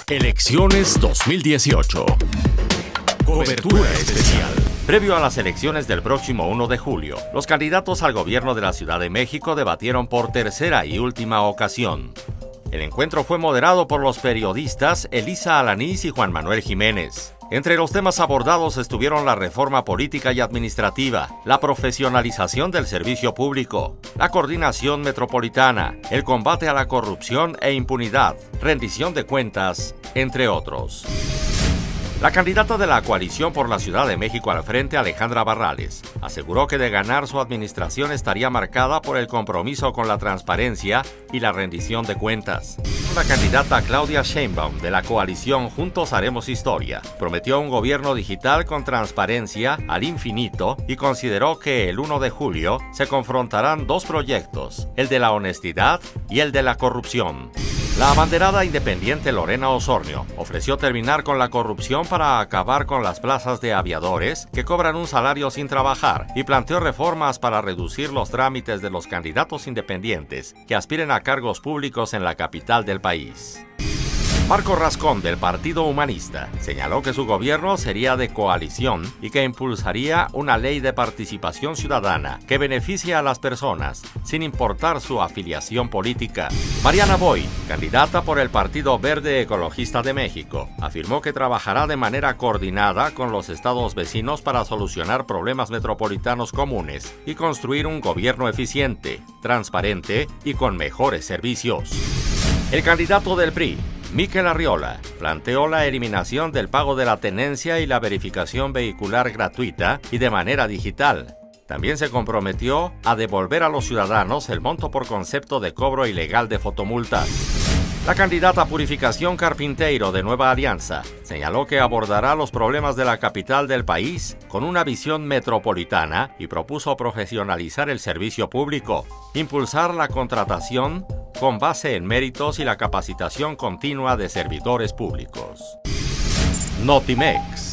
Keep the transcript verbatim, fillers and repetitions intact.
Elecciones dos mil dieciocho. Cobertura especial. Previo a las elecciones del próximo uno de julio, los candidatos al gobierno de la Ciudad de México debatieron por tercera y última ocasión. El encuentro fue moderado por los periodistas Elisa Alanís y Juan Manuel Jiménez. Entre los temas abordados estuvieron la reforma política y administrativa, la profesionalización del servicio público, la coordinación metropolitana, el combate a la corrupción e impunidad, rendición de cuentas, entre otros. La candidata de la coalición por la Ciudad de México al frente, Alejandra Barrales, aseguró que de ganar su administración estaría marcada por el compromiso con la transparencia y la rendición de cuentas. La candidata Claudia Sheinbaum de la coalición Juntos Haremos Historia prometió un gobierno digital con transparencia al infinito y consideró que el uno de julio se confrontarán dos proyectos, el de la honestidad y el de la corrupción. La abanderada independiente Lorena Osornio ofreció terminar con la corrupción para acabar con las plazas de aviadores que cobran un salario sin trabajar y planteó reformas para reducir los trámites de los candidatos independientes que aspiren a cargos públicos en la capital del país. Marco Rascón, del Partido Humanista, señaló que su gobierno sería de coalición y que impulsaría una ley de participación ciudadana que beneficie a las personas, sin importar su afiliación política. Mariana Boy, candidata por el Partido Verde Ecologista de México, afirmó que trabajará de manera coordinada con los estados vecinos para solucionar problemas metropolitanos comunes y construir un gobierno eficiente, transparente y con mejores servicios. El candidato del P R I, Miquel Arriola, planteó la eliminación del pago de la tenencia y la verificación vehicular gratuita y de manera digital. También se comprometió a devolver a los ciudadanos el monto por concepto de cobro ilegal de fotomultas. La candidata Purificación Carpinteiro de Nueva Alianza señaló que abordará los problemas de la capital del país con una visión metropolitana y propuso profesionalizar el servicio público, impulsar la contratación con base en méritos y la capacitación continua de servidores públicos. Notimex.